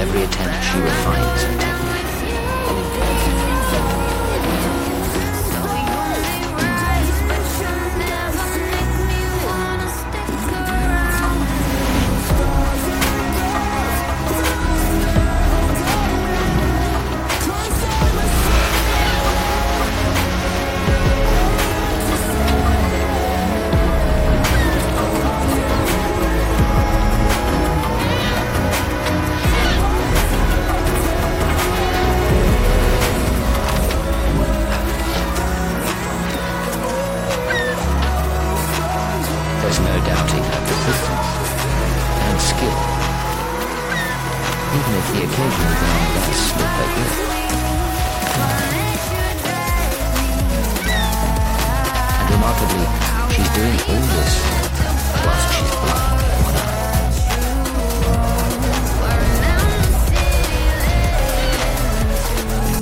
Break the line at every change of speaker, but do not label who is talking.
every attempt she refines her technique. There's no doubting her persistence and skill, even if the occasional ground does slip her grip. And remarkably, she's doing all this